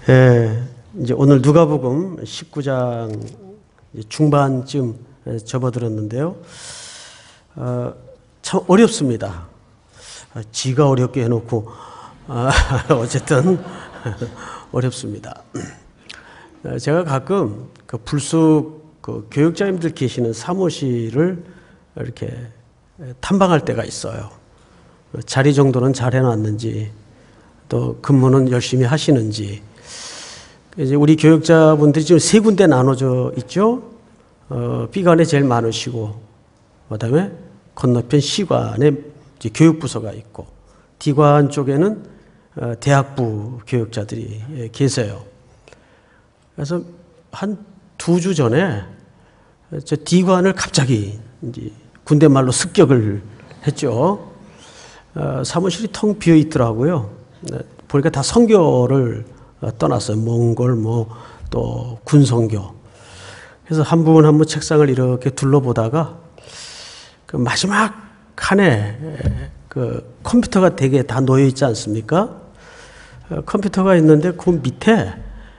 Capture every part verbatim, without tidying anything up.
예, 이제 오늘 누가복음 십구 장 중반쯤 접어들었는데요. 어, 참 어렵습니다. 지가 어렵게 해놓고 아, 어쨌든 어렵습니다. 제가 가끔 그 불쑥 그 교육자님들 계시는 사무실을 이렇게 탐방할 때가 있어요. 자리 정도는 잘 해놨는지, 또 근무는 열심히 하시는지. 이제 우리 교육자분들이 지금 세 군데 나눠져 있죠. 어, B관에 제일 많으시고, 그다음에 건너편 C관에 이제 교육부서가 있고, D관 쪽에는 어, 대학부 교육자들이 계세요. 그래서 한 두 주 전에 저 D관을 갑자기 이제 군대 말로 습격을 했죠. 어, 사무실이 텅 비어 있더라고요. 보니까 다 선교를 떠났어요. 몽골, 뭐, 또 군선교. 그래서 한 분 한 분 책상을 이렇게 둘러보다가 그 마지막 칸에 그 컴퓨터가 되게 다 놓여 있지 않습니까? 컴퓨터가 있는데 그 밑에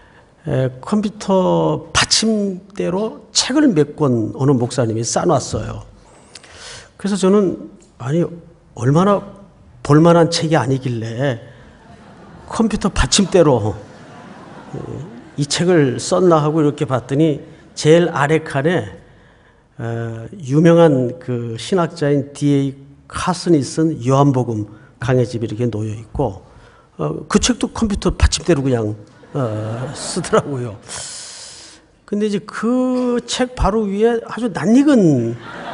컴퓨터 받침대로 책을 몇 권 어느 목사님이 싸놨어요. 그래서 저는 아니 얼마나 볼만한 책이 아니길래 컴퓨터 받침대로 이 책을 썼나 하고 이렇게 봤더니 제일 아래 칸에 유명한 그 신학자인 디 에이 카슨이 쓴 요한복음 강해집이 이렇게 놓여 있고, 그 책도 컴퓨터 받침대로 그냥 쓰더라고요. 근데 이제 그 책 바로 위에 아주 낯익은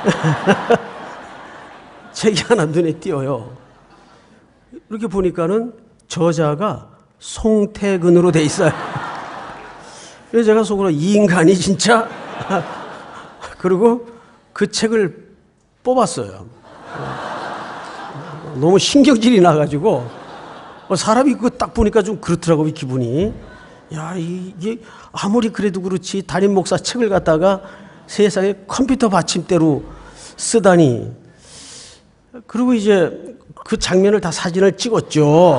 책이 하나 눈에 띄어요. 이렇게 보니까는 저자가 송태근으로 돼 있어요. 그래서 제가 속으로 이 인간이 진짜 그리고 그 책을 뽑았어요. 너무 신경질이 나가지고 사람이 그거 딱 보니까 좀 그렇더라고요, 기분이. 야, 이게 아무리 그래도 그렇지 담임 목사 책을 갖다가 세상에 컴퓨터 받침대로 쓰다니. 그리고 이제 그 장면을 다 사진을 찍었죠.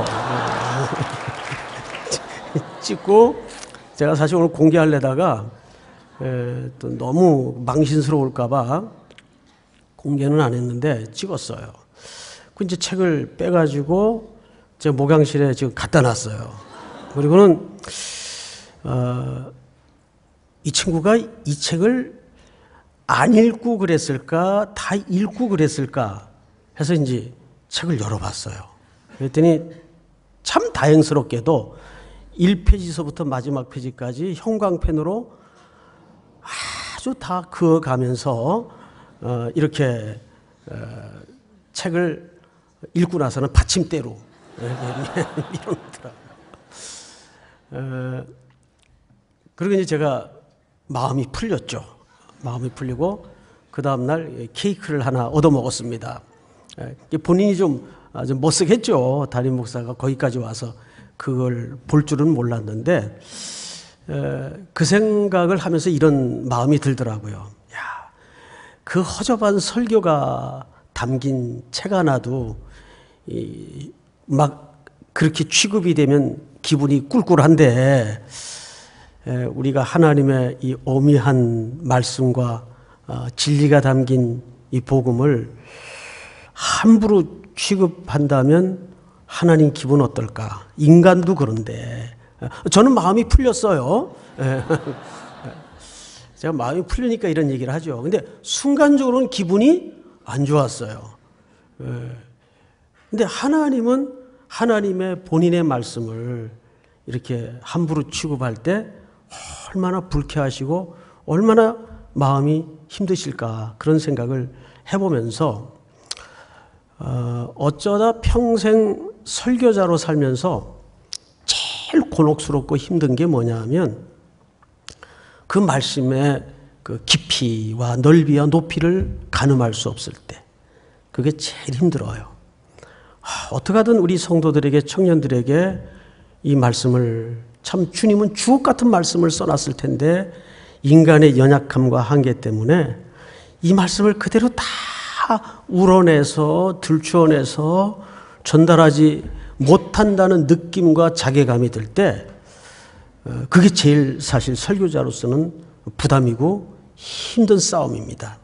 찍고 제가 사실 오늘 공개하려다가 에, 또 너무 망신스러울까봐 공개는 안 했는데 찍었어요. 그 이제 책을 빼가지고 제 목양실에 지금 갖다 놨어요. 그리고는 어, 이 친구가 이 책을 안 읽고 그랬을까, 다 읽고 그랬을까 해서 이제 책을 열어봤어요. 그랬더니 참 다행스럽게도 일 페이지서부터 마지막 페이지까지 형광펜으로 아주 다 그어가면서 어, 이렇게 어, 책을 읽고 나서는 받침대로 밀어놓더라고요. 어, 그리고 이제 제가 마음이 풀렸죠. 마음이 풀리고 그 다음날 케이크를 하나 얻어먹었습니다. 본인이 좀 아주 멋쓰겠죠. 담임 목사가 거기까지 와서 그걸 볼 줄은 몰랐는데 그 생각을 하면서 이런 마음이 들더라고요. 야, 그 허접한 설교가 담긴 책 하나도 막 그렇게 취급이 되면 기분이 꿀꿀한데, 우리가 하나님의 이 오미한 말씀과 진리가 담긴 이 복음을 함부로 취급한다면 하나님 기분 어떨까? 인간도 그런데. 저는 마음이 풀렸어요. 제가 마음이 풀리니까 이런 얘기를 하죠. 근데 순간적으로는 기분이 안 좋았어요. 근데 하나님은 하나님의 본인의 말씀을 이렇게 함부로 취급할 때 얼마나 불쾌하시고 얼마나 마음이 힘드실까, 그런 생각을 해보면서 어, 어쩌다 평생 설교자로 살면서 제일 곤혹스럽고 힘든 게 뭐냐면 그 말씀의 그 깊이와 넓이와 높이를 가늠할 수 없을 때, 그게 제일 힘들어요. 아, 어떻게 하든 우리 성도들에게, 청년들에게 이 말씀을, 참 주님은 주옥 같은 말씀을 써놨을 텐데 인간의 연약함과 한계 때문에 이 말씀을 그대로 다 우러내서 들추어내서 전달하지 못한다는 느낌과 자괴감이 들 때 그게 제일 사실 설교자로서는 부담이고 힘든 싸움입니다.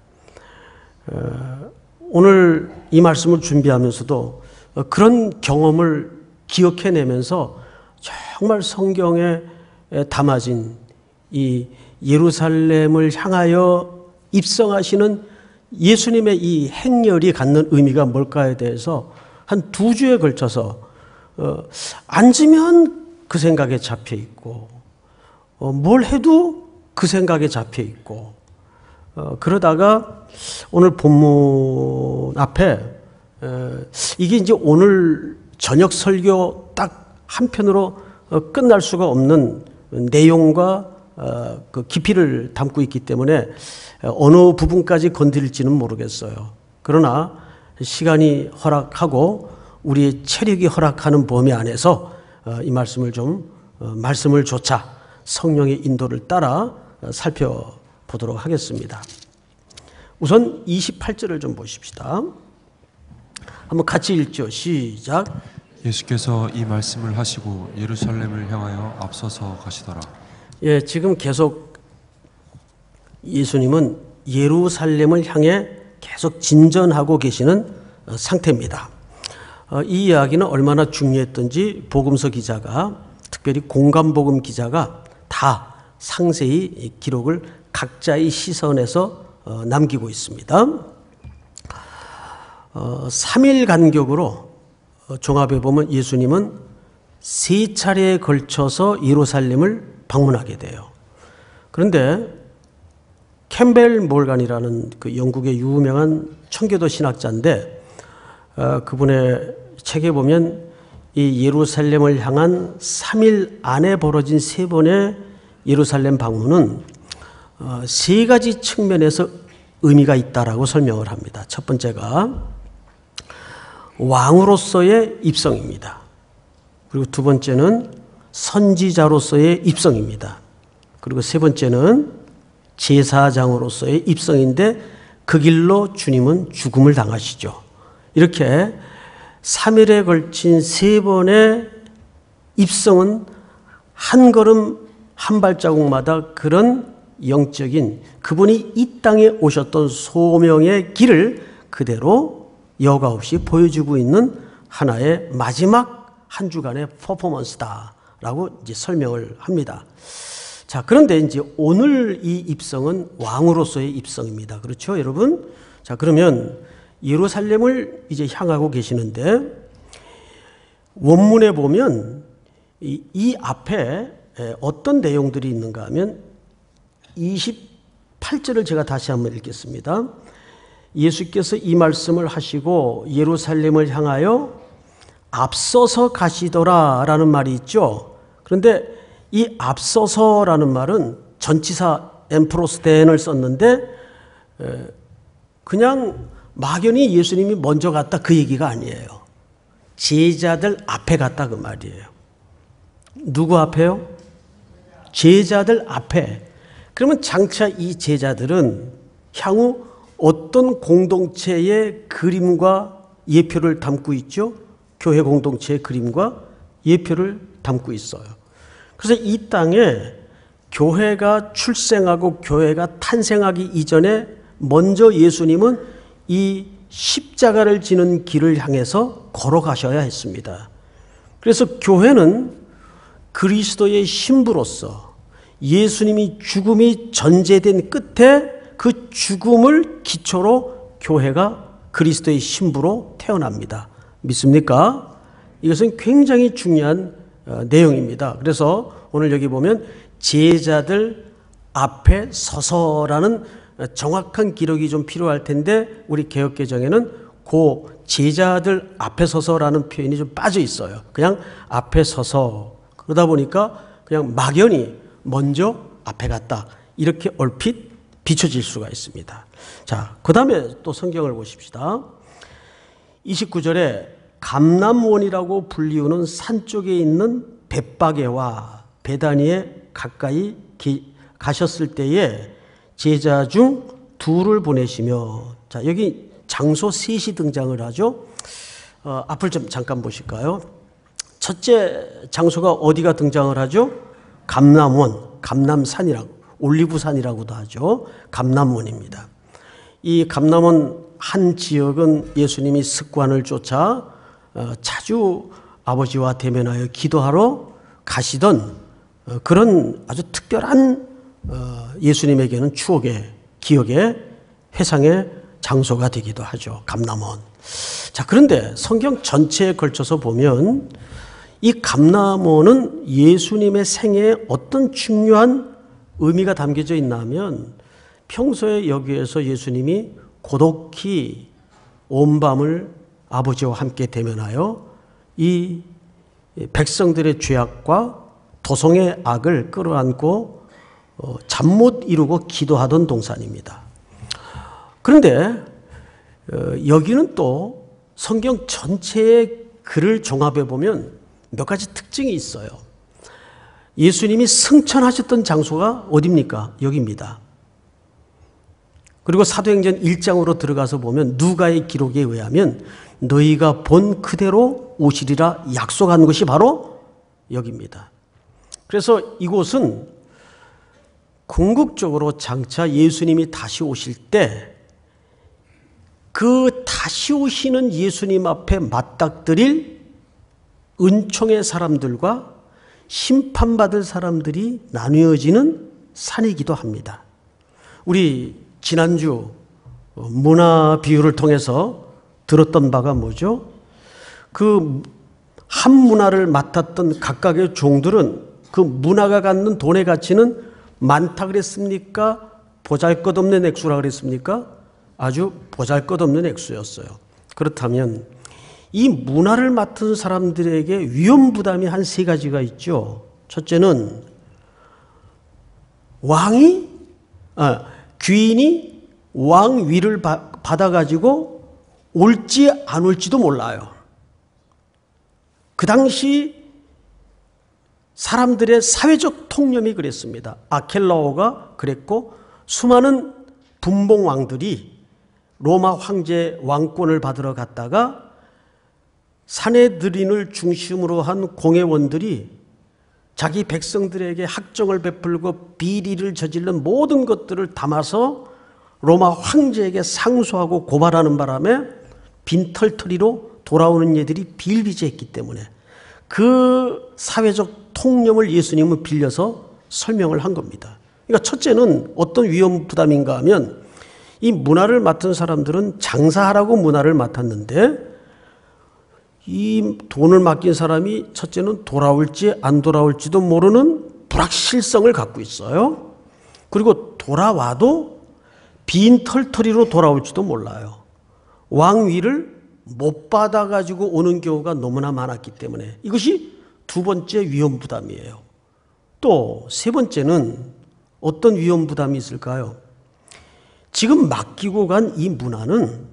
오늘 이 말씀을 준비하면서도 그런 경험을 기억해내면서 정말 성경에 담아진 이 예루살렘을 향하여 입성하시는 예수님의 이 행렬이 갖는 의미가 뭘까에 대해서 한 두 주에 걸쳐서 어, 앉으면 그 생각에 잡혀 있고 어, 뭘 해도 그 생각에 잡혀 있고 어, 그러다가 오늘 본문 앞에 에, 이게 이제 오늘 저녁 설교 딱 한편으로 어, 끝날 수가 없는 내용과 어, 그 깊이를 담고 있기 때문에 어느 부분까지 건드릴지는 모르겠어요. 그러나 시간이 허락하고 우리의 체력이 허락하는 범위 안에서 어, 이 말씀을 좀 어, 말씀을 조차 성령의 인도를 따라 어, 살펴보도록 하겠습니다. 우선 이십팔 절을 좀 보십시다. 한번 같이 읽죠. 시작. 예수께서 이 말씀을 하시고 예루살렘을 향하여 앞서서 가시더라. 예, 지금 계속 예수님은 예루살렘을 향해 계속 진전하고 계시는 상태입니다. 이 이야기는 얼마나 중요했던지 복음서 기자가, 특별히 공감복음 기자가 다 상세히 기록을 각자의 시선에서 남기고 있습니다. 삼 일 간격으로 종합해 보면 예수님은 세 차례에 걸쳐서 예루살렘을 방문하게 돼요. 그런데 캠벨 몰간이라는 그 영국의 유명한 청교도 신학자인데 어, 그분의 책에 보면 이 예루살렘을 향한 삼 일 안에 벌어진 세 번의 예루살렘 방문은 어, 세 가지 측면에서 의미가 있다라고 설명을 합니다. 첫 번째가 왕으로서의 입성입니다. 그리고 두 번째는 선지자로서의 입성입니다. 그리고 세 번째는 제사장으로서의 입성인데 그 길로 주님은 죽음을 당하시죠. 이렇게 삼 일에 걸친 세 번의 입성은 한 걸음 한 발자국마다 그런 영적인 그분이 이 땅에 오셨던 소명의 길을 그대로 여과 없이 보여주고 있는 하나의 마지막 한 주간의 퍼포먼스다라고 이제 설명을 합니다. 자, 그런데 이제 오늘 이 입성은 왕으로서의 입성입니다. 그렇죠, 여러분? 자, 그러면 예루살렘을 이제 향하고 계시는데 원문에 보면 이, 이 앞에 어떤 내용들이 있는가 하면 이십팔 절을 제가 다시 한번 읽겠습니다. 예수께서 이 말씀을 하시고 예루살렘을 향하여 앞서서 가시더라 라는 말이 있죠. 그런데 이 앞서서라는 말은 전치사 엠프로스텐을 썼는데 그냥 막연히 예수님이 먼저 갔다 그 얘기가 아니에요. 제자들 앞에 갔다 그 말이에요. 누구 앞에요? 제자들 앞에. 그러면 장차 이 제자들은 향후 어떤 공동체의 그림과 예표를 담고 있죠? 교회 공동체의 그림과 예표를 담고 있어요. 그래서 이 땅에 교회가 출생하고 교회가 탄생하기 이전에 먼저 예수님은 이 십자가를 지는 길을 향해서 걸어가셔야 했습니다. 그래서 교회는 그리스도의 신부로서 예수님이 죽음이 전제된 끝에 그 죽음을 기초로 교회가 그리스도의 신부로 태어납니다. 믿습니까? 이것은 굉장히 중요한 내용입니다. 그래서 오늘 여기 보면 제자들 앞에 서서라는 정확한 기록이 좀 필요할 텐데 우리 개역개정에는 그 제자들 앞에 서서라는 표현이 좀 빠져 있어요. 그냥 앞에 서서. 그러다 보니까 그냥 막연히 먼저 앞에 갔다. 이렇게 얼핏 비춰질 수가 있습니다. 자, 그 다음에 또 성경을 보십시다. 이십구 절에 감람원이라고 불리우는 산 쪽에 있는 벳바게와 베다니에 가까이 가셨을 때에 제자 중 둘을 보내시며, 자, 여기 장소 셋이 등장을 하죠. 어, 앞을 좀 잠깐 보실까요? 첫째 장소가 어디가 등장을 하죠? 감람원, 감람산이라고, 올리브산이라고도 하죠. 감람원입니다. 이 감람원 한 지역은 예수님이 습관을 쫓아 자주 아버지와 대면하여 기도하러 가시던 그런 아주 특별한 예수님에게는 추억의, 기억의, 회상의 장소가 되기도 하죠. 감람원. 자, 그런데 성경 전체에 걸쳐서 보면 이 감람원은 예수님의 생애에 어떤 중요한 의미가 담겨져 있나 하면 평소에 여기에서 예수님이 고독히 온 밤을 아버지와 함께 대면하여 이 백성들의 죄악과 도성의 악을 끌어안고 잠 못 이루고 기도하던 동산입니다. 그런데 여기는 또 성경 전체의 글을 종합해 보면 몇 가지 특징이 있어요. 예수님이 승천하셨던 장소가 어디입니까? 여기입니다. 그리고 사도행전 일 장으로 들어가서 보면 누가의 기록에 의하면 너희가 본 그대로 오시리라 약속한 것이 바로 여기입니다. 그래서 이곳은 궁극적으로 장차 예수님이 다시 오실 때 그 다시 오시는 예수님 앞에 맞닥뜨릴 은총의 사람들과 심판받을 사람들이 나뉘어지는 산이기도 합니다. 우리 지난주 문화 비유를 통해서 들었던 바가 뭐죠? 그 한 문화를 맡았던 각각의 종들은 그 문화가 갖는 돈의 가치는 많다 그랬습니까? 보잘것없는 액수라 그랬습니까? 아주 보잘것없는 액수였어요. 그렇다면 이 문화를 맡은 사람들에게 위험 부담이 한 세 가지가 있죠. 첫째는 왕이 아, 귀인이 왕 위를 받아가지고 올지 안 올지도 몰라요. 그 당시 사람들의 사회적 통념이 그랬습니다. 아켈라오가 그랬고 수많은 분봉 왕들이 로마 황제 왕권을 받으러 갔다가 사내들인을 중심으로 한 공회원들이 자기 백성들에게 학정을 베풀고 비리를 저지른 모든 것들을 담아서 로마 황제에게 상소하고 고발하는 바람에 빈털터리로 돌아오는 예들이 비일비재했기 때문에 그 사회적 통념을 예수님은 빌려서 설명을 한 겁니다. 그러니까 첫째는 어떤 위험 부담인가 하면 이 문화를 맡은 사람들은 장사하라고 문화를 맡았는데 이 돈을 맡긴 사람이 첫째는 돌아올지 안 돌아올지도 모르는 불확실성을 갖고 있어요. 그리고 돌아와도 빈털터리로 돌아올지도 몰라요. 왕위를 못 받아가지고 오는 경우가 너무나 많았기 때문에 이것이 두 번째 위험 부담이에요. 또 세 번째는 어떤 위험 부담이 있을까요? 지금 맡기고 간 이 문화는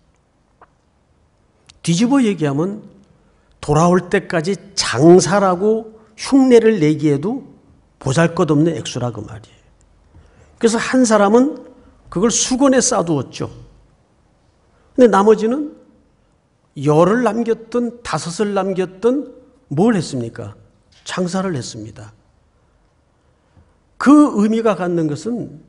뒤집어 얘기하면 돌아올 때까지 장사라고 흉내를 내기에도 보잘것없는 액수라 그 말이에요. 그래서 한 사람은 그걸 수건에 싸두었죠. 근데 나머지는 열을 남겼든 다섯을 남겼든 뭘 했습니까? 장사를 했습니다. 그 의미가 갖는 것은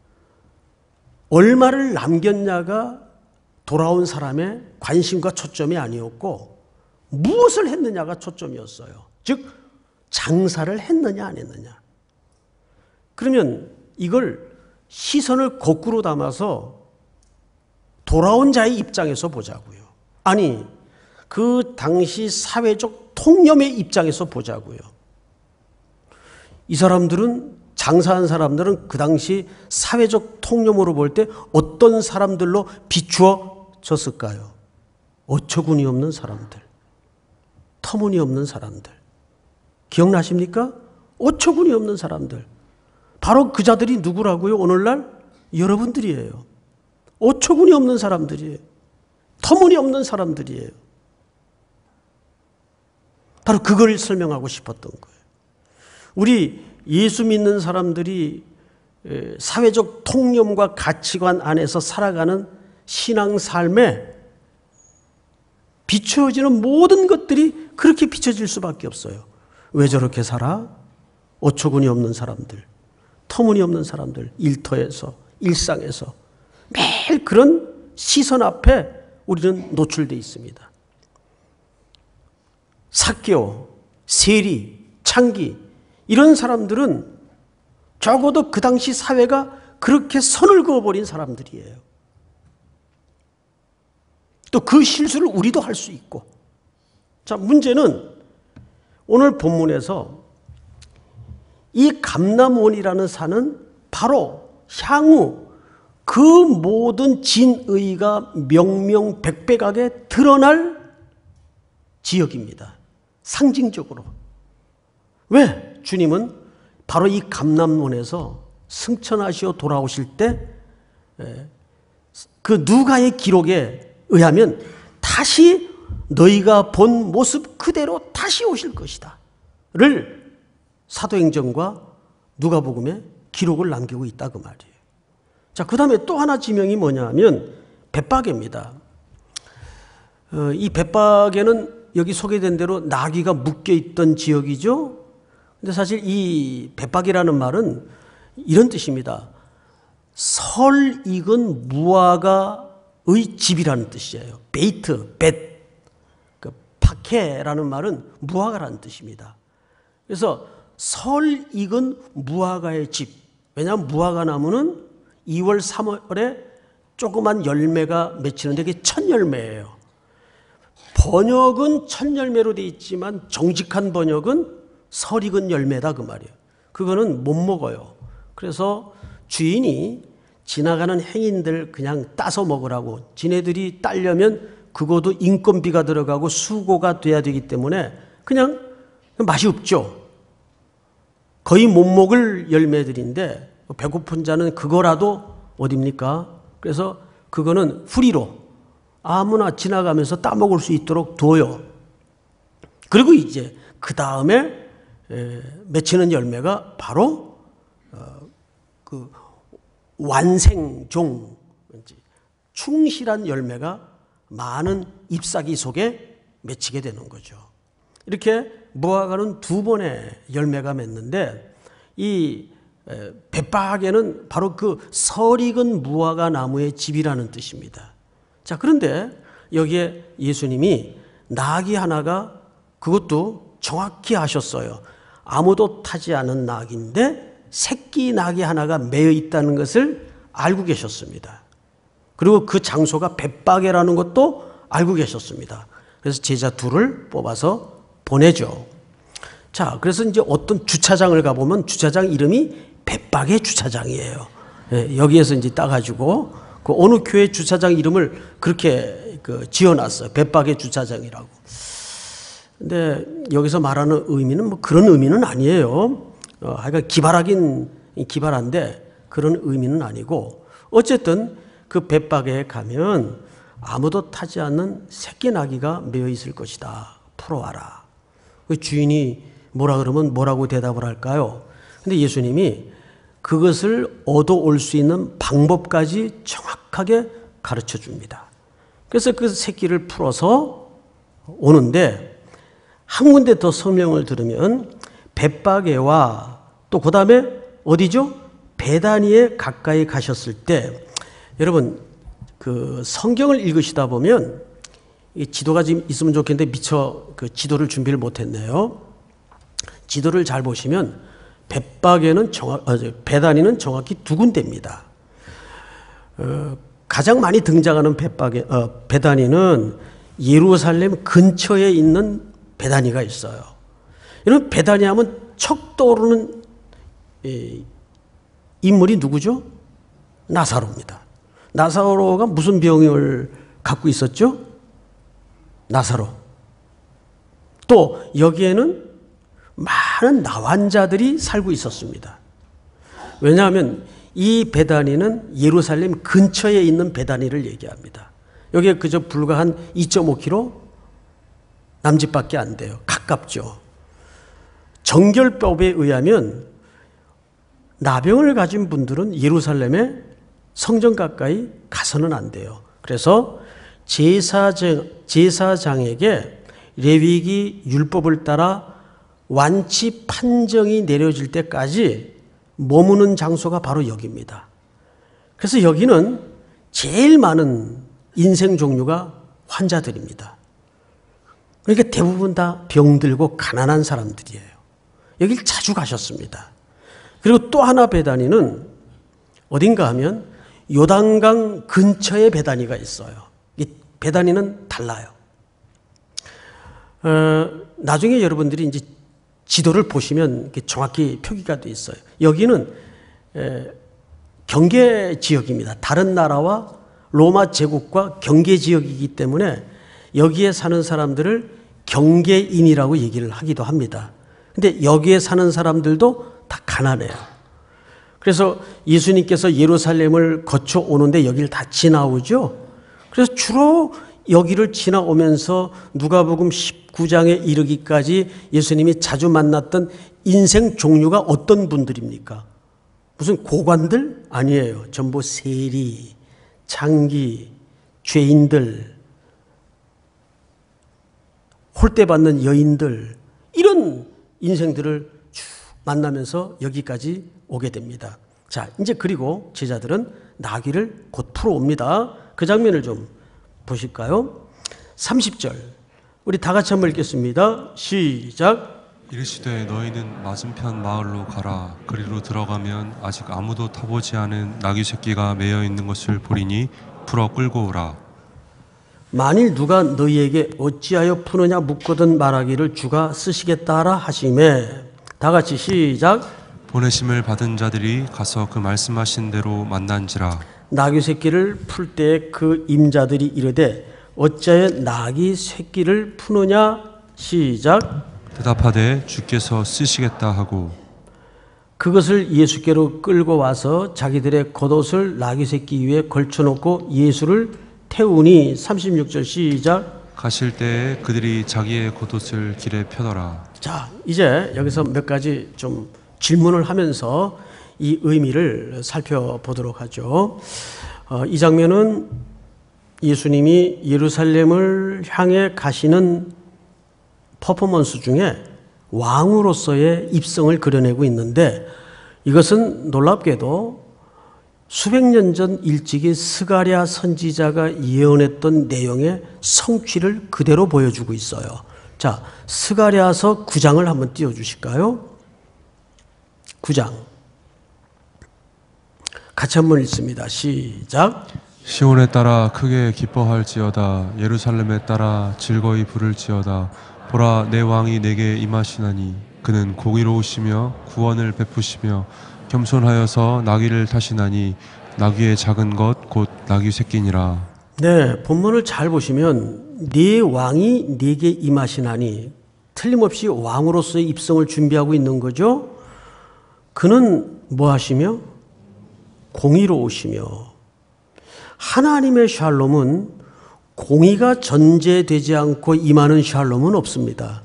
얼마를 남겼냐가 돌아온 사람의 관심과 초점이 아니었고 무엇을 했느냐가 초점이었어요. 즉 장사를 했느냐 안 했느냐. 그러면 이걸 시선을 거꾸로 담아서 돌아온 자의 입장에서 보자고요. 아니 그 당시 사회적 통념의 입장에서 보자고요. 이 사람들은 장사한 사람들은 그 당시 사회적 통념으로 볼 때 어떤 사람들로 비추어졌을까요? 어처구니 없는 사람들, 터무니없는 사람들. 기억나십니까? 어처구니 없는 사람들. 바로 그 자들이 누구라고요? 오늘날 여러분들이에요. 어처구니 없는 사람들이에요. 터무니없는 사람들이에요. 바로 그걸 설명하고 싶었던 거예요. 우리 예수 믿는 사람들이 사회적 통념과 가치관 안에서 살아가는 신앙 삶에 비춰지는 모든 것들이 그렇게 비춰질 수밖에 없어요. 왜 저렇게 살아? 어처구니 없는 사람들, 터무니없는 사람들, 일터에서, 일상에서 매일 그런 시선 앞에 우리는 노출되어 있습니다. 삭개오, 세리, 창기 이런 사람들은 적어도 그 당시 사회가 그렇게 선을 그어버린 사람들이에요. 또 그 실수를 우리도 할 수 있고. 자, 문제는 오늘 본문에서 이 감람원이라는 산은 바로 향후 그 모든 진의가 명명백백하게 드러날 지역입니다. 상징적으로. 왜? 주님은 바로 이 감람원에서 승천하시어 돌아오실 때 그 누가의 기록에 의하면 다시 너희가 본 모습 그대로 다시 오실 것이다 를 사도행전과 누가복음에 기록을 남기고 있다 그 말이에요. 자, 그 다음에 또 하나 지명이 뭐냐 하면 벳박에입니다. 어, 이 벳박에는 여기 소개된 대로 나귀가 묶여있던 지역이죠. 근데 사실 이 벳박이라는 말은 이런 뜻입니다. 설 익은 무화과의 집이라는 뜻이에요. 베이트, 벳. 그 파케라는 말은 무화과라는 뜻입니다. 그래서 설 익은 무화과의 집. 왜냐하면 무화과 나무는 이월, 삼월에 조그만 열매가 맺히는데 그게 첫 열매예요. 번역은 첫 열매로 되어 있지만 정직한 번역은 설 익은 열매다 그 말이에요. 그거는 못 먹어요. 그래서 주인이 지나가는 행인들 그냥 따서 먹으라고, 지네들이 따려면 그것도 인건비가 들어가고 수고가 돼야 되기 때문에 그냥 맛이 없죠. 거의 못 먹을 열매들인데 배고픈 자는 그거라도 어딥니까? 그래서 그거는 후리로 아무나 지나가면서 따먹을 수 있도록 둬요. 그리고 이제 그 다음에 맺히는 열매가 바로 그 완생종, 충실한 열매가 많은 잎사귀 속에 맺히게 되는 거죠. 이렇게 무화과는 두 번의 열매가 맺는데 이 벳박에는 바로 그 설익은 무화과 나무의 집이라는 뜻입니다. 자, 그런데 여기에 예수님이 나귀 하나가 그것도 정확히 하셨어요. 아무도 타지 않은 나귀인데 새끼 나귀 하나가 매여 있다는 것을 알고 계셨습니다. 그리고 그 장소가 벳박에라는 것도 알고 계셨습니다. 그래서 제자 둘을 뽑아서 보내죠. 자, 그래서 이제 어떤 주차장을 가보면 주차장 이름이 벳박의 주차장이에요. 예, 여기에서 이제 따가지고 그 어느 교회 주차장 이름을 그렇게 그 지어놨어요. 벳박의 주차장이라고. 근데 여기서 말하는 의미는 뭐 그런 의미는 아니에요. 어, 하여간 기발하긴 기발한데 그런 의미는 아니고, 어쨌든 그 벳박에 가면 아무도 타지 않는 새끼 나귀가 매여 있을 것이다. 풀어와라. 그 주인이 뭐라 그러면 뭐라고 대답을 할까요? 근데 예수님이 그것을 얻어올 수 있는 방법까지 정확하게 가르쳐 줍니다. 그래서 그 새끼를 풀어서 오는데 한 군데 더 설명을 들으면 벳박에와 또 그 다음에 어디죠? 베다니에 가까이 가셨을 때, 여러분 그 성경을 읽으시다 보면 이 지도가 지금 있으면 좋겠는데 미처 그 지도를 준비를 못했네요. 지도를 잘 보시면 벳박에는 정확, 아, 베다니는 정확히 두 군데입니다. 어, 가장 많이 등장하는 벳박에, 어, 베다니는 예루살렘 근처에 있는 베다니가 있어요. 여러분 베다니 하면 척 떠오르는 이, 인물이 누구죠? 나사로입니다. 나사로가 무슨 병을 갖고 있었죠? 나사로. 또 여기에는 많은 나환자들이 살고 있었습니다. 왜냐하면 이 베다니는 예루살렘 근처에 있는 베다니를 얘기합니다. 여기에 그저 불과 한 이 점 오 킬로미터 남짓밖에 안 돼요. 가깝죠. 정결법에 의하면 나병을 가진 분들은 예루살렘에 성전 가까이 가서는 안 돼요. 그래서 제사장, 제사장에게 레위기 율법을 따라 완치 판정이 내려질 때까지 머무는 장소가 바로 여기입니다. 그래서 여기는 제일 많은 인생 종류가 환자들입니다. 그러니까 대부분 다 병들고 가난한 사람들이에요. 여길 자주 가셨습니다. 그리고 또 하나 베다니는 어딘가 하면 요단강 근처에 베다니가 있어요. 이 베다니는 달라요. 어, 나중에 여러분들이 이제 지도를 보시면 정확히 표기가 돼 있어요. 여기는 에, 경계 지역입니다. 다른 나라와 로마 제국과 경계 지역이기 때문에 여기에 사는 사람들을 경계인이라고 얘기를 하기도 합니다. 근데 여기에 사는 사람들도 다 가난해요. 그래서 예수님께서 예루살렘을 거쳐 오는데 여기를 다 지나오죠. 그래서 주로 여기를 지나오면서 누가복음 십구 장에 이르기까지 예수님이 자주 만났던 인생 종류가 어떤 분들입니까? 무슨 고관들? 아니에요. 전부 세리, 창기, 죄인들, 홀대받는 여인들, 이런 인생들을 쭉 만나면서 여기까지 오게 됩니다. 자, 이제 그리고 제자들은 나귀를 곧 풀어옵니다. 그 장면을 좀 보실까요? 삼십 절 우리 다 같이 한번 읽겠습니다. 시작. 이르시되 너희는 맞은편 마을로 가라. 그리로 들어가면 아직 아무도 타보지 않은 나귀 새끼가 매여 있는 것을 보리니 풀어 끌고 오라. 만일 누가 너희에게 어찌하여 푸느냐 묻거든 말하기를 주가 쓰시겠다 하라 하시매. 다 같이 시작. 보내심을 받은 자들이 가서 그 말씀하신 대로 만난지라. 나귀 새끼를 풀 때 그 임자들이 이르되 어찌하여 나귀 새끼를 푸느냐. 시작. 대답하되 주께서 쓰시겠다 하고 그것을 예수께로 끌고 와서 자기들의 겉옷을 나귀 새끼 위에 걸쳐놓고 예수를 태우니. 삼십육 절 시작. 가실 때에 그들이 자기의 겉옷을 길에 펴더라. 자, 이제 여기서 몇 가지 좀 질문을 하면서 이 의미를 살펴보도록 하죠. 어, 이 장면은 예수님이 예루살렘을 향해 가시는 퍼포먼스 중에 왕으로서의 입성을 그려내고 있는데, 이것은 놀랍게도 수백 년 전 일찍이 스가랴 선지자가 예언했던 내용의 성취를 그대로 보여주고 있어요. 자, 스가랴서 구 장을 한번 띄워주실까요? 구 장 같이 한번 읽습니다. 시작. 시온에 따라 크게 기뻐할지어다. 예루살렘에 따라 즐거이 부를지어다. 보라, 내 왕이 내게 임하시나니 그는 공의로우시며 구원을 베푸시며 겸손하여서 나귀를 타시나니 나귀의 작은 것 곧 나귀 새끼니라. 네, 본문을 잘 보시면 네 왕이 네게 임하시나니, 틀림없이 왕으로서의 입성을 준비하고 있는 거죠. 그는 뭐 하시며? 공의로우시며. 하나님의 샬롬은 공의가 전제되지 않고 임하는 샬롬은 없습니다.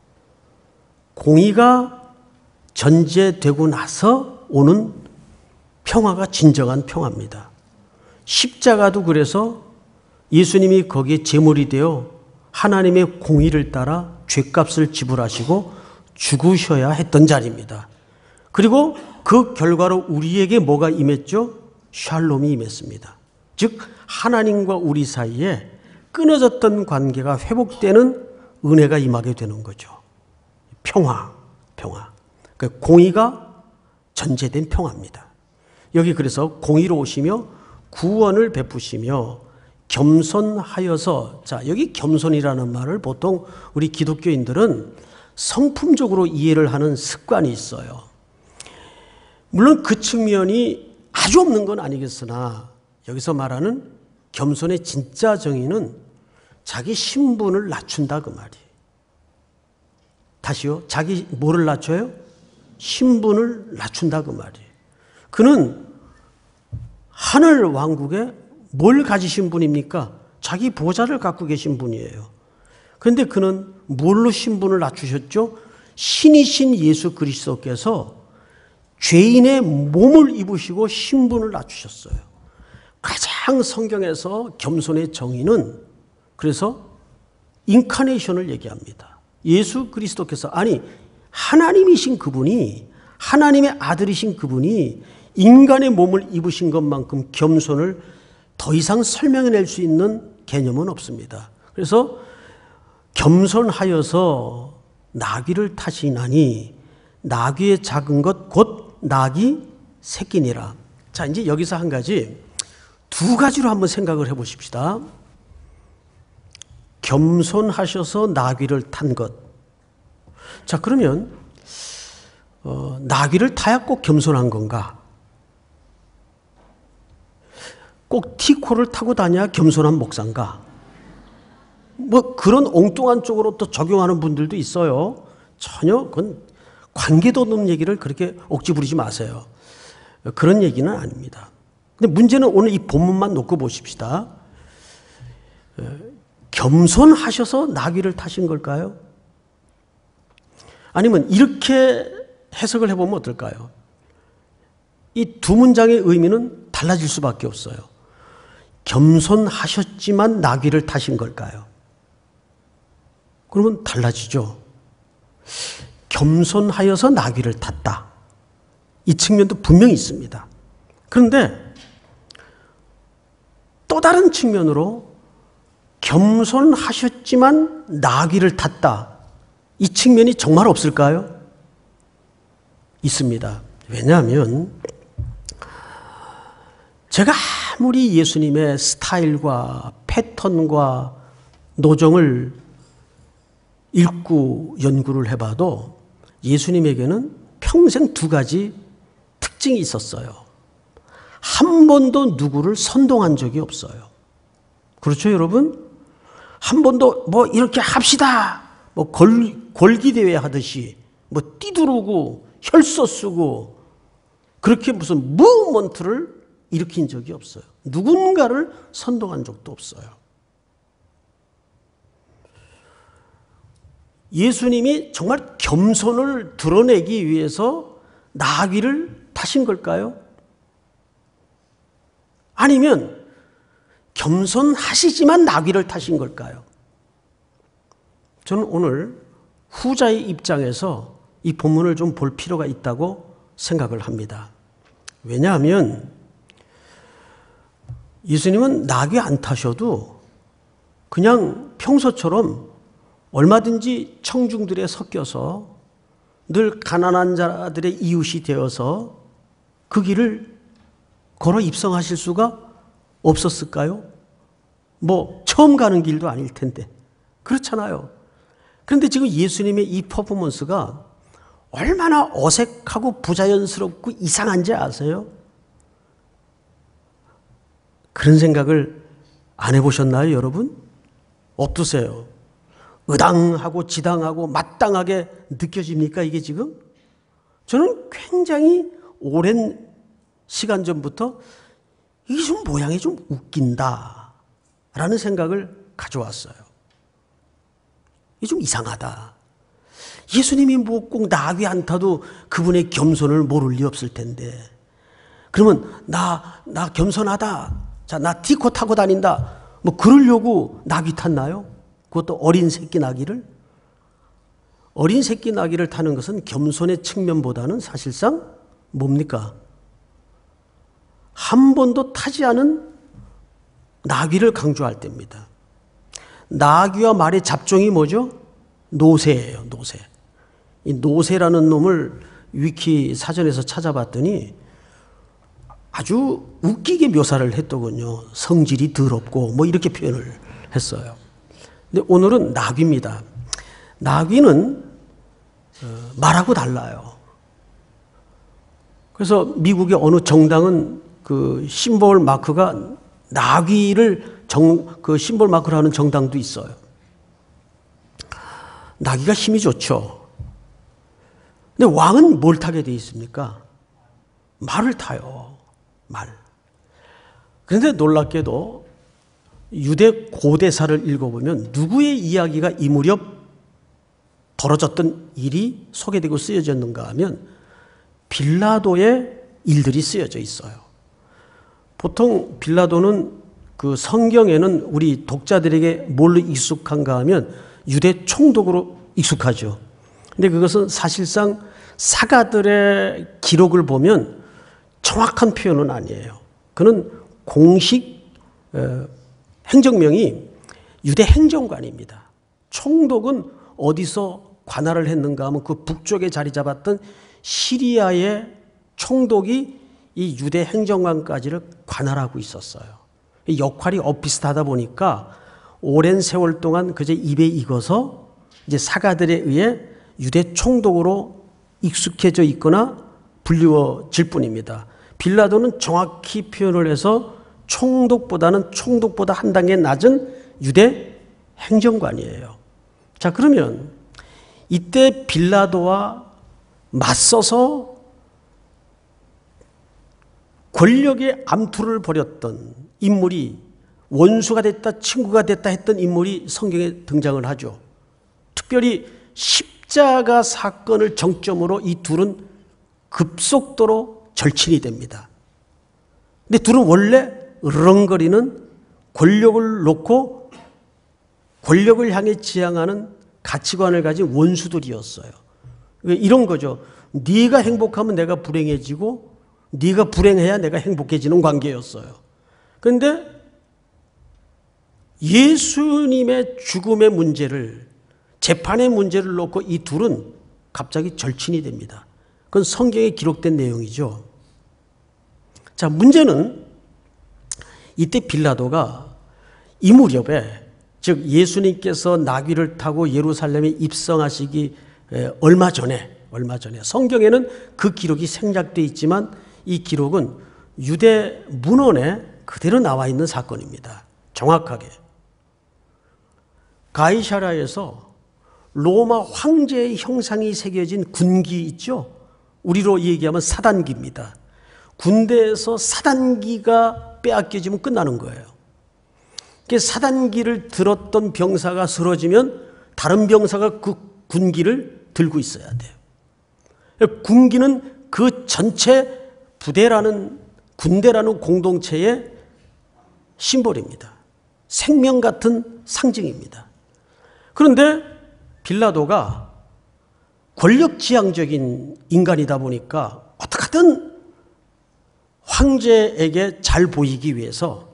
공의가 전제되고 나서 오는 평화가 진정한 평화입니다. 십자가도 그래서 예수님이 거기에 제물이 되어 하나님의 공의를 따라 죗값을 지불하시고 죽으셔야 했던 자리입니다. 그리고 그 결과로 우리에게 뭐가 임했죠? 샬롬이 임했습니다. 즉 하나님과 우리 사이에 끊어졌던 관계가 회복되는 은혜가 임하게 되는 거죠. 평화, 평화. 그 공의가 전제된 평화입니다. 여기 그래서 공의로우시며 구원을 베푸시며 겸손하여서, 자, 여기 겸손이라는 말을 보통 우리 기독교인들은 성품적으로 이해를 하는 습관이 있어요. 물론 그 측면이 아주 없는 건 아니겠으나 여기서 말하는 겸손의 진짜 정의는 자기 신분을 낮춘다 그 말이에요. 다시요. 자기 뭐를 낮춰요? 신분을 낮춘다 그 말이에요. 그는 하늘 왕국에 뭘 가지신 분입니까? 자기 보좌를 갖고 계신 분이에요. 그런데 그는 뭘로 신분을 낮추셨죠? 신이신 예수 그리스도께서 죄인의 몸을 입으시고 신분을 낮추셨어요. 가장 성경에서 겸손의 정의는 그래서 인카네이션을 얘기합니다. 예수 그리스도께서, 아니 하나님이신 그분이, 하나님의 아들이신 그분이 인간의 몸을 입으신 것만큼 겸손을 더 이상 설명해낼 수 있는 개념은 없습니다. 그래서 겸손하여서 나귀를 타시나니 나귀의 작은 것 곧 나귀 새끼니라. 자, 이제 여기서 한 가지, 두 가지로 한번 생각을 해 보십시다. 겸손하셔서 나귀를 탄 것. 자, 그러면 어, 나귀를 타야 꼭 겸손한 건가? 꼭 티코를 타고 다녀야 겸손한 목사인가? 뭐 그런 엉뚱한 쪽으로 또 적용하는 분들도 있어요. 전혀 그건 관계도 없는 얘기를 그렇게 억지 부리지 마세요. 그런 얘기는 아닙니다. 근데 문제는 오늘 이 본문만 놓고 보십시다. 겸손하셔서 나귀를 타신 걸까요? 아니면 이렇게 해석을 해보면 어떨까요? 이 두 문장의 의미는 달라질 수밖에 없어요. 겸손하셨지만 나귀를 타신 걸까요? 그러면 달라지죠. 겸손하여서 나귀를 탔다. 이 측면도 분명히 있습니다. 그런데 또 다른 측면으로 겸손하셨지만 나귀를 탔다. 이 측면이 정말 없을까요? 있습니다. 왜냐하면 제가 아무리 예수님의 스타일과 패턴과 노정을 읽고 연구를 해봐도 예수님에게는 평생 두 가지 특징이 있었어요. 한 번도 누구를 선동한 적이 없어요. 그렇죠, 여러분? 한 번도 뭐 이렇게 합시다, 뭐 걸, 골기대회 하듯이 뭐 띠두르고 혈서 쓰고 그렇게 무슨 무브먼트를 일으킨 적이 없어요. 누군가를 선동한 적도 없어요. 예수님이 정말 겸손을 드러내기 위해서 나귀를 타신 걸까요? 아니면 겸손하시지만 나귀를 타신 걸까요? 저는 오늘 후자의 입장에서 이 본문을 좀 볼 필요가 있다고 생각을 합니다. 왜냐하면 예수님은 나귀 안 타셔도 그냥 평소처럼 얼마든지 청중들에 섞여서 늘 가난한 자들의 이웃이 되어서 그 길을 걸어 입성하실 수가 없었을까요? 뭐 처음 가는 길도 아닐 텐데. 그렇잖아요. 그런데 지금 예수님의 이 퍼포먼스가 얼마나 어색하고 부자연스럽고 이상한지 아세요? 그런 생각을 안 해보셨나요, 여러분? 어떠세요? 의당하고 지당하고 마땅하게 느껴집니까, 이게 지금? 저는 굉장히 오랜 시간 전부터 이게 좀 모양이 좀 웃긴다 라는 생각을 가져왔어요. 이게 좀 이상하다. 예수님이 뭐 꼭 나귀 안 타도 그분의 겸손을 모를 리 없을 텐데, 그러면 나, 나 겸손하다, 자, 나 티코 타고 다닌다, 뭐 그러려고 나귀 탔나요? 그것도 어린 새끼 나귀를? 어린 새끼 나귀를 타는 것은 겸손의 측면보다는 사실상 뭡니까? 한 번도 타지 않은 나귀를 강조할 때입니다. 나귀와 말의 잡종이 뭐죠? 노새예요, 노새. 이 노새라는 놈을 위키 사전에서 찾아봤더니 아주 웃기게 묘사를 했더군요. 성질이 더럽고 뭐 이렇게 표현을 했어요. 근데 오늘은 나귀입니다. 나귀는 말하고 달라요. 그래서 미국의 어느 정당은 그 심볼 마크가 나귀를 정, 그 심볼 마크를 하는 정당도 있어요. 나귀가 힘이 좋죠. 근데 왕은 뭘 타게 돼 있습니까? 말을 타요. 말. 그런데 놀랍게도 유대 고대사를 읽어보면 누구의 이야기가 이 무렵 벌어졌던 일이 소개되고 쓰여졌는가 하면 빌라도의 일들이 쓰여져 있어요. 보통 빌라도는 그 성경에는 우리 독자들에게 뭘로 익숙한가 하면 유대 총독으로 익숙하죠. 근데 그것은 사실상 사가들의 기록을 보면 정확한 표현은 아니에요. 그는 공식 어, 행정명이 유대 행정관입니다. 총독은 어디서 관할을 했는가 하면 그 북쪽에 자리 잡았던 시리아의 총독이 이 유대 행정관까지를 관할하고 있었어요. 역할이 엇비슷하다 보니까 오랜 세월 동안 그저 입에 익어서 이제 사가들에 의해 유대 총독으로 익숙해져 있거나 불리워질 뿐입니다. 빌라도는 정확히 표현을 해서 총독보다는 총독보다 한 단계 낮은 유대 행정관이에요. 자, 그러면 이때 빌라도와 맞서서 권력의 암투를 벌였던 인물이 원수가 됐다, 친구가 됐다 했던 인물이 성경에 등장을 하죠. 특별히 십자가 사건을 정점으로 이 둘은 급속도로 절친이 됩니다. 근데 둘은 원래 으르렁거리는 권력을 놓고 권력을 향해 지향하는 가치관을 가진 원수들이었어요. 이런 거죠. 네가 행복하면 내가 불행해지고 네가 불행해야 내가 행복해지는 관계였어요. 그런데 예수님의 죽음의 문제를, 재판의 문제를 놓고 이 둘은 갑자기 절친이 됩니다. 그건 성경에 기록된 내용이죠. 자, 문제는 이때 빌라도가 이 무렵에, 즉 예수님께서 나귀를 타고 예루살렘에 입성하시기 얼마 전에, 얼마 전에 성경에는 그 기록이 생략되어 있지만 이 기록은 유대 문헌에 그대로 나와 있는 사건입니다. 정확하게. 가이사랴에서 로마 황제의 형상이 새겨진 군기 있죠? 우리로 얘기하면 사단기입니다. 군대에서 사단기가 빼앗겨지면 끝나는 거예요. 사단기를 들었던 병사가 쓰러지면 다른 병사가 그 군기를 들고 있어야 돼요. 군기는 그 전체 부대라는, 군대라는 공동체의 심볼입니다. 생명 같은 상징입니다. 그런데 빌라도가 권력지향적인 인간이다 보니까 어떻게든 황제에게 잘 보이기 위해서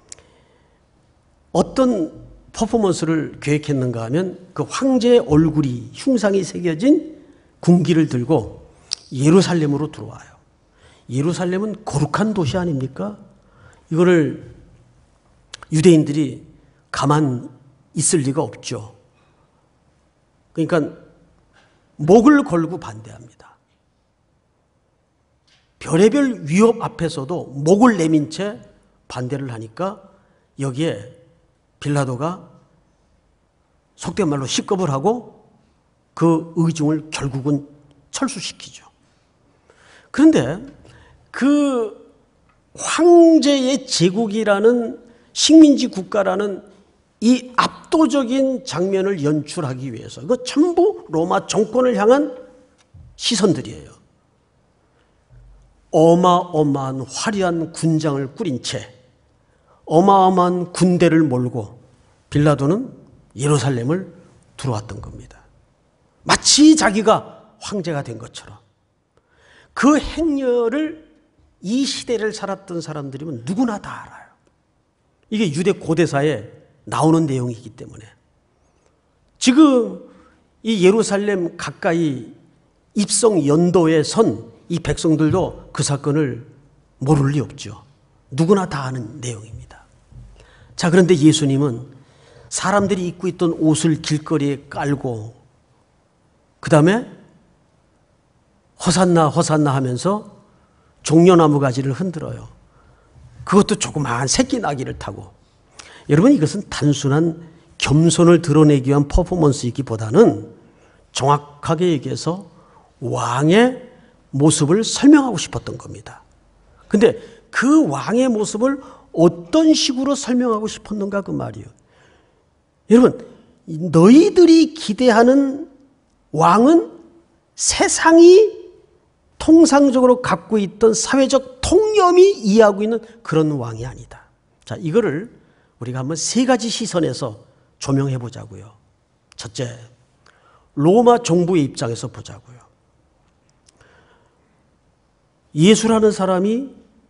어떤 퍼포먼스를 계획했는가 하면 그 황제의 얼굴이, 흉상이 새겨진 군기를 들고 예루살렘으로 들어와요. 예루살렘은 거룩한 도시 아닙니까? 이거를 유대인들이 가만 있을 리가 없죠. 그러니까 목을 걸고 반대합니다. 별의별 위협 앞에서도 목을 내민 채 반대를 하니까 여기에 빌라도가 속된 말로 식겁을 하고 그 의중을 결국은 철수시키죠. 그런데 그 황제의 제국이라는 식민지 국가라는 이 압도적인 장면을 연출하기 위해서, 이거 전부 로마 정권을 향한 시선들이에요. 어마어마한 화려한 군장을 꾸린 채 어마어마한 군대를 몰고 빌라도는 예루살렘을 들어왔던 겁니다. 마치 자기가 황제가 된 것처럼. 그 행렬을 이 시대를 살았던 사람들이면 누구나 다 알아요. 이게 유대 고대사에 나오는 내용이기 때문에. 지금 이 예루살렘 가까이 입성 연도에 선 이 백성들도 그 사건을 모를 리 없죠. 누구나 다 아는 내용입니다. 자, 그런데 예수님은 사람들이 입고 있던 옷을 길거리에 깔고 그 다음에 호산나 호산나 하면서 종려나무 가지를 흔들어요. 그것도 조그마한 새끼 나귀를 타고. 여러분, 이것은 단순한 겸손을 드러내기 위한 퍼포먼스이기보다는 정확하게 얘기해서 왕의 모습을 설명하고 싶었던 겁니다. 근데 그 왕의 모습을 어떤 식으로 설명하고 싶었는가 그 말이에요. 여러분, 너희들이 기대하는 왕은 세상이 통상적으로 갖고 있던 사회적 통념이 이해하고 있는 그런 왕이 아니다. 자, 이거를 우리가 한번 세 가지 시선에서 조명해 보자고요. 첫째, 로마 정부의 입장에서 보자고요. 예수라는 사람이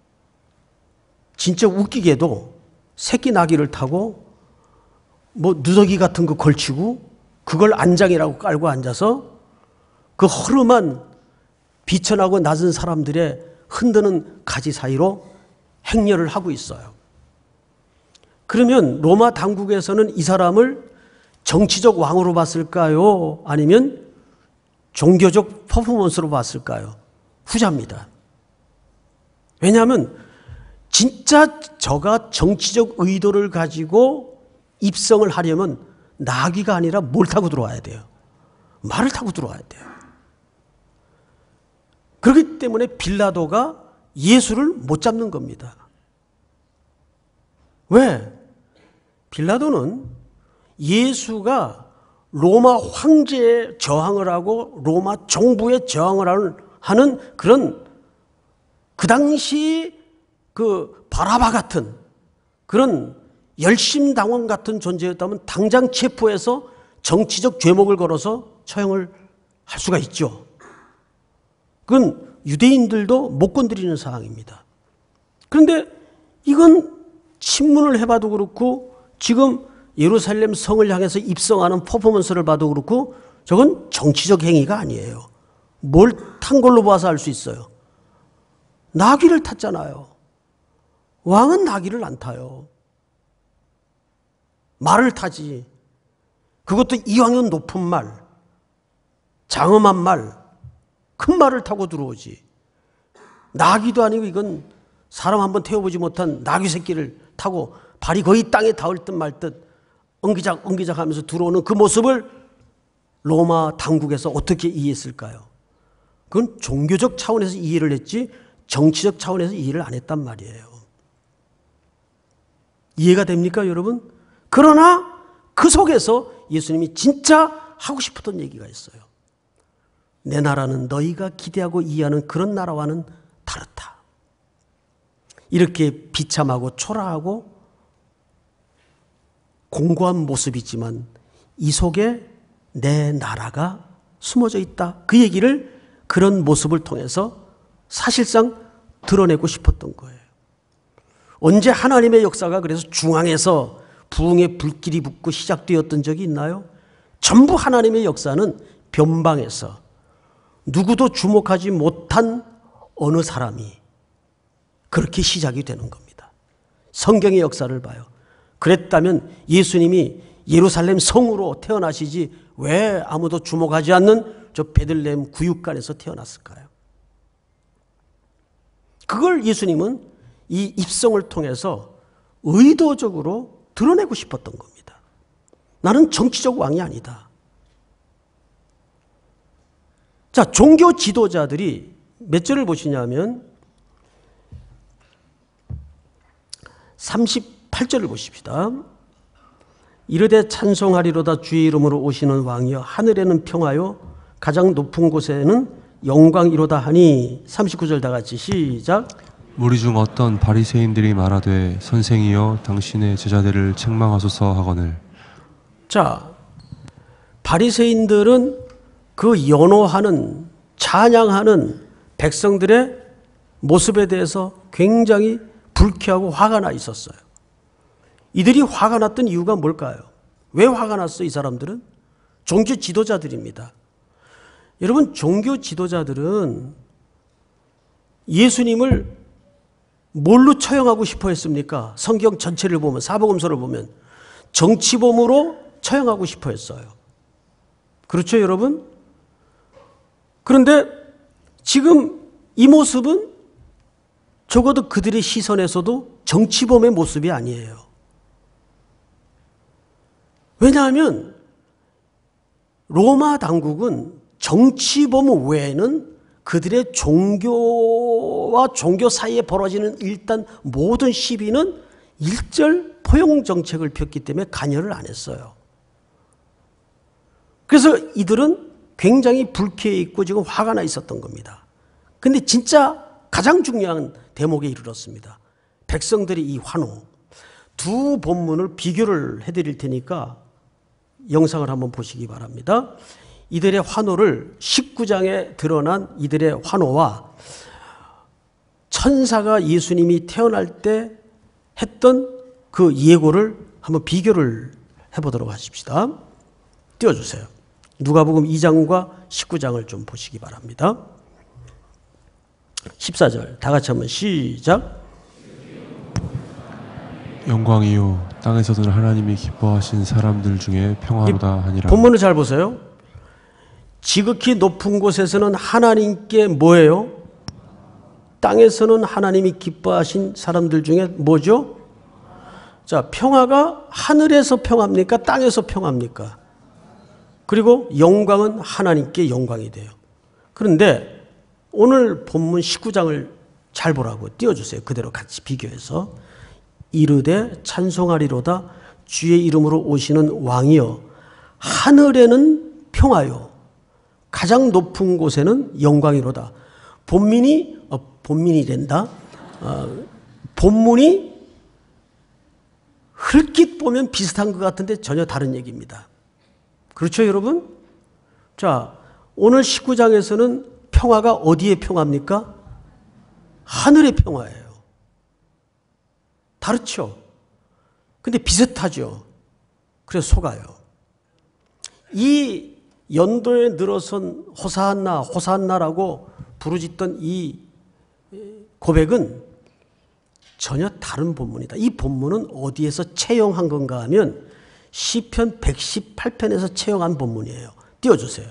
진짜 웃기게도 새끼 나귀를 타고 뭐 누더기 같은 거 걸치고 그걸 안장이라고 깔고 앉아서 그 허름한 비천하고 낮은 사람들의 흔드는 가지 사이로 행렬을 하고 있어요. 그러면 로마 당국에서는 이 사람을 정치적 왕으로 봤을까요? 아니면 종교적 퍼포먼스로 봤을까요? 후자입니다. 왜냐하면 진짜 저가 정치적 의도를 가지고 입성을 하려면 나귀가 아니라 뭘 타고 들어와야 돼요? 말을 타고 들어와야 돼요. 그렇기 때문에 빌라도가 예수를 못 잡는 겁니다. 왜? 빌라도는 예수가 로마 황제에 저항을 하고 로마 정부에 저항을 하는 그런 그 당시 그 바라바 같은 그런 열심당원 같은 존재였다면 당장 체포해서 정치적 죄목을 걸어서 처형을 할 수가 있죠. 그건 유대인들도 못 건드리는 사항입니다. 그런데 이건 신문을 해봐도 그렇고 지금 예루살렘 성을 향해서 입성하는 퍼포먼스를 봐도 그렇고 저건 정치적 행위가 아니에요. 뭘 탄 걸로 봐서 알 수 있어요. 나귀를 탔잖아요. 왕은 나귀를 안 타요. 말을 타지. 그것도 이왕이면 높은 말, 장엄한 말, 큰 말을 타고 들어오지. 나귀도 아니고 이건 사람 한번 태워보지 못한 나귀 새끼를 타고 발이 거의 땅에 닿을 듯 말 듯 엉기작 엉기작 하면서 들어오는 그 모습을 로마 당국에서 어떻게 이해했을까요? 그건 종교적 차원에서 이해를 했지 정치적 차원에서 이해를 안 했단 말이에요. 이해가 됩니까, 여러분? 그러나 그 속에서 예수님이 진짜 하고 싶었던 얘기가 있어요. 내 나라는 너희가 기대하고 이해하는 그런 나라와는 다르다. 이렇게 비참하고 초라하고 공고한 모습이지만 이 속에 내 나라가 숨어져 있다. 그 얘기를 그런 모습을 통해서 사실상 드러내고 싶었던 거예요. 언제 하나님의 역사가 그래서 중앙에서 부흥의 불길이 붙고 시작되었던 적이 있나요? 전부 하나님의 역사는 변방에서 누구도 주목하지 못한 어느 사람이 그렇게 시작이 되는 겁니다. 성경의 역사를 봐요. 그랬다면 예수님이 예루살렘 성으로 태어나시지 왜 아무도 주목하지 않는 저 베들레헴 구육간에서 태어났을까요? 그걸 예수님은 이 입성을 통해서 의도적으로 드러내고 싶었던 겁니다. 나는 정치적 왕이 아니다. 자, 종교 지도자들이 몇 절을 보시냐면 삼십팔 절을 보십시다. 이르되 찬송하리로다 주의 이름으로 오시는 왕이여 하늘에는 평화요 가장 높은 곳에는 영광이로다 하니 삼십구 절 다 같이 시작. 무리 중 어떤 바리새인들이 말하되 선생이여 당신의 제자들을 책망하소서 하거늘. 자, 바리새인들은 그 연호하는 찬양하는 백성들의 모습에 대해서 굉장히 불쾌하고 화가 나 있었어요. 이들이 화가 났던 이유가 뭘까요? 왜 화가 났어 이 사람들은? 종교 지도자들입니다. 여러분, 종교 지도자들은 예수님을 뭘로 처형하고 싶어 했습니까? 성경 전체를 보면, 사복음서를 보면 정치범으로 처형하고 싶어 했어요. 그렇죠, 여러분? 그런데 지금 이 모습은 적어도 그들의 시선에서도 정치범의 모습이 아니에요. 왜냐하면 로마 당국은 정치범 외에는 그들의 종교와 종교 사이에 벌어지는 일단 모든 시비는 일절 포용 정책을 폈기 때문에 관여를 안 했어요. 그래서 이들은 굉장히 불쾌해 있고 지금 화가 나 있었던 겁니다. 근데 진짜 가장 중요한 대목에 이르렀습니다. 백성들의 이 환호. 두 본문을 비교를 해드릴 테니까 영상을 한번 보시기 바랍니다. 이들의 환호를 십구 장에 드러난 이들의 환호와 천사가 예수님이 태어날 때 했던 그 예고를 한번 비교를 해보도록 하십시다. 띄워주세요. 누가복음 이 장과 십구 장을 좀 보시기 바랍니다. 십사 절 다 같이 한번 시작. 영광이요 땅에서는 하나님이 기뻐하신 사람들 중에 평화로다 하니라. 본문을 잘 보세요. 지극히 높은 곳에서는 하나님께 뭐예요? 땅에서는 하나님이 기뻐하신 사람들 중에 뭐죠? 자, 평화가 하늘에서 평화입니까? 땅에서 평화입니까? 그리고 영광은 하나님께 영광이 돼요. 그런데 오늘 본문 십구 장을 잘 보라고 띄워주세요. 그대로 같이 비교해서. 이르되 찬송하리로다 주의 이름으로 오시는 왕이여 하늘에는 평화요 가장 높은 곳에는 영광이로다. 본민이 어, 본민이 된다. 어, 본문이 흘낏 보면 비슷한 것 같은데 전혀 다른 얘기입니다. 그렇죠, 여러분? 자, 오늘 십구 장에서는 평화가 어디의 평화입니까? 하늘의 평화예요. 다르죠? 근데 비슷하죠? 그래서 속아요. 이 연도에 늘어선 호산나, 호산나라고 부르짖던 이 고백은 전혀 다른 본문이다. 이 본문은 어디에서 채용한 건가 하면 시편 백십팔 편에서 채용한 본문이에요. 띄워주세요.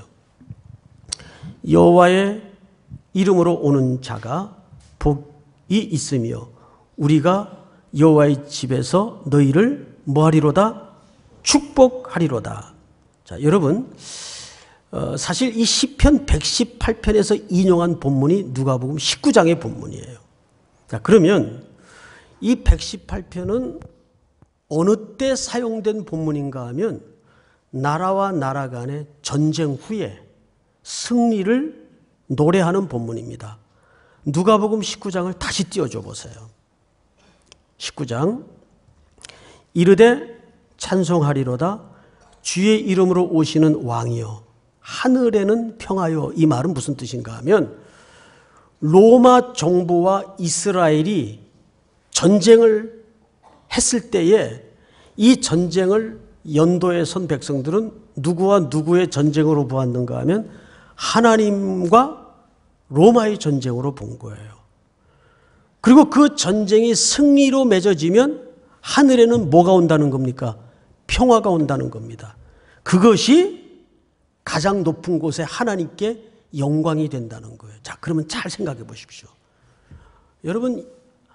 여호와의 이름으로 오는 자가 복이 있으며 우리가 여호와의 집에서 너희를 뭐하리로다? 축복하리로다. 자, 여러분, 어, 사실 이 시편 백십팔 편에서 인용한 본문이 누가복음 십구 장의 본문이에요. 자, 그러면 이 백십팔 편은 어느 때 사용된 본문인가 하면 나라와 나라 간의 전쟁 후에 승리를 노래하는 본문입니다. 누가복음 십구 장을 다시 띄워줘 보세요. 십구 장 이르되 찬송하리로다 주의 이름으로 오시는 왕이여 하늘에는 평화요. 이 말은 무슨 뜻인가 하면 로마 정부와 이스라엘이 전쟁을 했을 때에 이 전쟁을 연도에 선 백성들은 누구와 누구의 전쟁으로 보았는가 하면 하나님과 로마의 전쟁으로 본 거예요. 그리고 그 전쟁이 승리로 맺어지면 하늘에는 뭐가 온다는 겁니까? 평화가 온다는 겁니다. 그것이 가장 높은 곳에 하나님께 영광이 된다는 거예요. 자, 그러면 잘 생각해 보십시오. 여러분,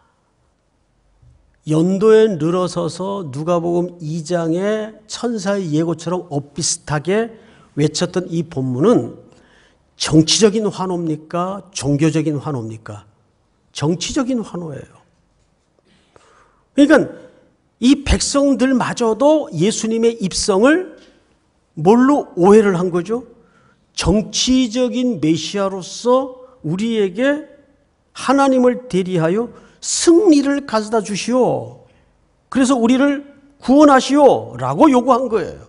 연도에 늘어서서 누가복음 이 장의 천사의 예고처럼 엇비슷하게 외쳤던 이 본문은 정치적인 환호입니까? 종교적인 환호입니까? 정치적인 환호예요. 그러니까 이 백성들마저도 예수님의 입성을 뭘로 오해를 한 거죠? 정치적인 메시아로서 우리에게 하나님을 대리하여 승리를 가져다 주시오. 그래서 우리를 구원하시오 라고 요구한 거예요.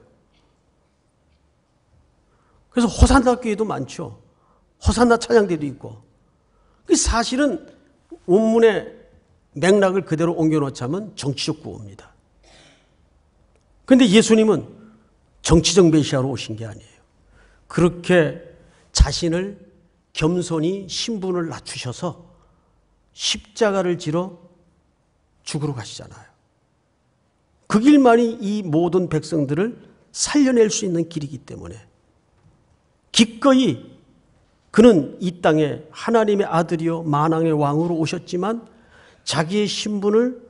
그래서 호산나 교회도 많죠. 호산나 찬양대도 있고. 사실은 원문의 맥락을 그대로 옮겨놓자면 정치적 구호입니다. 그런데 예수님은 정치적 메시아로 오신 게 아니에요. 그렇게 자신을 겸손히 신분을 낮추셔서 십자가를 지러 죽으러 가시잖아요. 그 길만이 이 모든 백성들을 살려낼 수 있는 길이기 때문에 기꺼이 그는 이 땅에 하나님의 아들이요 만왕의 왕으로 오셨지만 자기의 신분을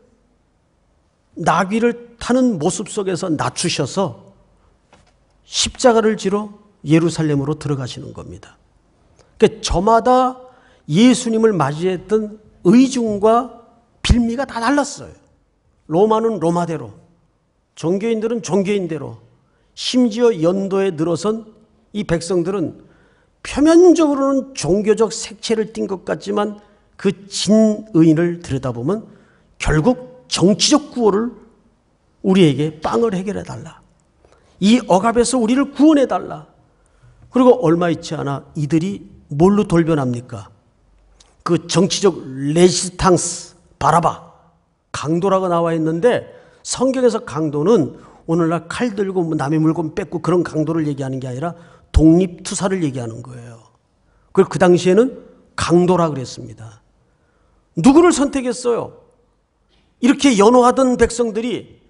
나귀를 타는 모습 속에서 낮추셔서 십자가를 지러 예루살렘으로 들어가시는 겁니다. 그러니까 저마다 예수님을 맞이했던 의중과 빌미가 다 달랐어요. 로마는 로마대로, 종교인들은 종교인대로, 심지어 연도에 늘어선 이 백성들은 표면적으로는 종교적 색채를 띈 것 같지만 그 진의를 들여다보면 결국 정치적 구호를 우리에게 빵을 해결해 달라. 이 억압에서 우리를 구원해 달라. 그리고 얼마 있지 않아 이들이 뭘로 돌변합니까? 그 정치적 레지스탕스, 바라바, 강도라고 나와 있는데 성경에서 강도는 오늘날 칼 들고 뭐 남의 물건 뺏고 그런 강도를 얘기하는 게 아니라 독립투사를 얘기하는 거예요. 그걸 그 당시에는 강도라 그랬습니다. 누구를 선택했어요? 이렇게 연호하던 백성들이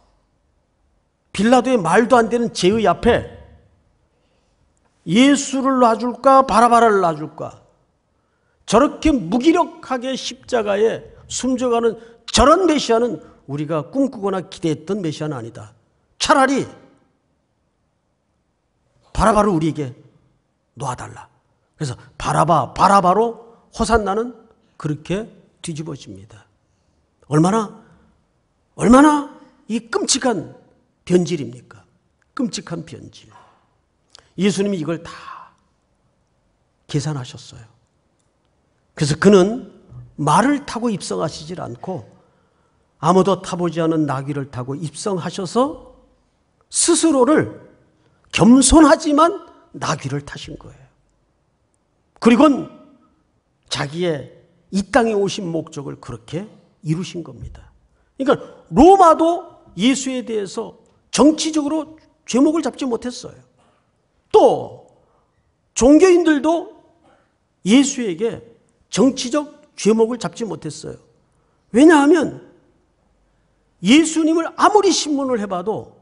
빌라도의 말도 안 되는 제의 앞에 예수를 놔줄까 바라바를 놔줄까, 저렇게 무기력하게 십자가에 숨져가는 저런 메시아는 우리가 꿈꾸거나 기대했던 메시아는 아니다. 차라리 바라바를 우리에게 놓아달라. 그래서 바라바, 바라바로 호산나는 그렇게 뒤집어집니다. 얼마나 얼마나 이 끔찍한 변질입니까? 끔찍한 변질. 예수님이 이걸 다 계산하셨어요. 그래서 그는 말을 타고 입성하시질 않고 아무도 타보지 않은 나귀를 타고 입성하셔서 스스로를 겸손하지만 나귀를 타신 거예요. 그리고는 자기의 이 땅에 오신 목적을 그렇게 이루신 겁니다. 그러니까 로마도 예수에 대해서 정치적으로 죄목을 잡지 못했어요. 또 종교인들도 예수에게 정치적 죄목을 잡지 못했어요. 왜냐하면 예수님을 아무리 신문을 해봐도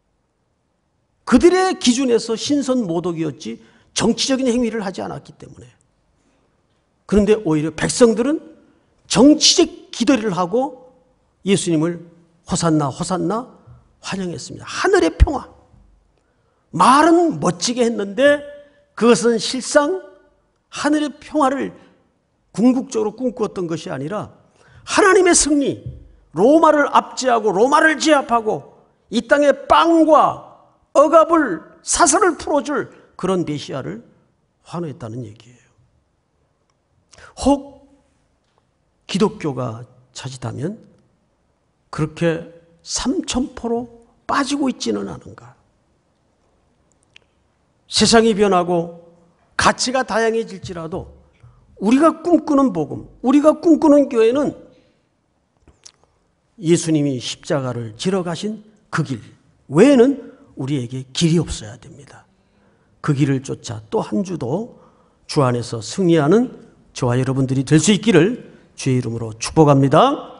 그들의 기준에서 신선모독이었지 정치적인 행위를 하지 않았기 때문에. 그런데 오히려 백성들은 정치적 기도를 하고 예수님을 호산나 호산나 환영했습니다. 하늘의 평화. 말은 멋지게 했는데 그것은 실상 하늘의 평화를 궁극적으로 꿈꾸었던 것이 아니라 하나님의 승리, 로마를 압제하고 로마를 제압하고 이 땅의 빵과 억압을, 사슬을 풀어줄 그런 메시아를 환호했다는 얘기예요. 혹 기독교가 자칫하면 그렇게 삼천포로 빠지고 있지는 않은가. 세상이 변하고 가치가 다양해질지라도 우리가 꿈꾸는 복음, 우리가 꿈꾸는 교회는 예수님이 십자가를 지러 가신 그 길 외에는 우리에게 길이 없어야 됩니다. 그 길을 쫓아 또 한 주도 주 안에서 승리하는 저와 여러분들이 될 수 있기를 주의 이름으로 축복합니다.